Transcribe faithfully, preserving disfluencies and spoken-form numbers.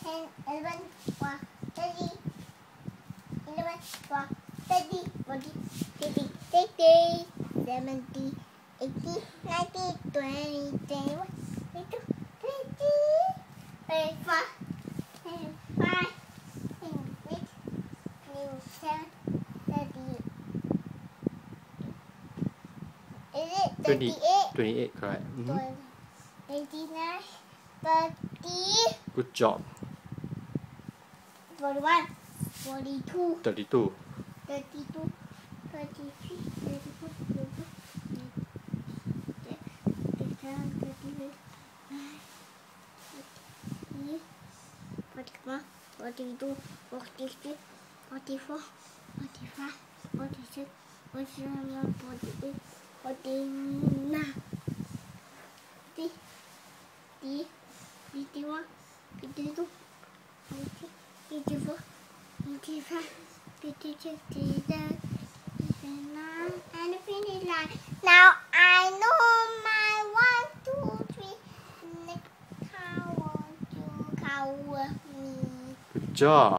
ten, eleven, twelve, thirteen, eleven, twelve, thirteen, fourteen, fifteen, sixteen, seventeen, eighteen, nineteen, twenty, twenty-one, twenty-two, twenty-three, twenty-four, twenty-five, twenty-six, twenty-seven, thirty-eight. Is it thirty-eight? twenty-eight, correct. Mm-hmm. twenty-nine, thirty. Good job. forty-one, forty-two, thirty-two. thirty-two, thirty-three, thirty-four, thirty-five, thirty-seven, thirty-eight, forty-one, forty-two, forty-three, forty-four, forty-five, forty-six, forty-seven, forty-eight, forty-nine, fifty, fifty-one, fifty-two, fifty-four, fifty-five, fifty-six, fifty-seven, fifty-nine, and the finish line. Now I know my one, two, three. Next count, one, two, count with me. Good job.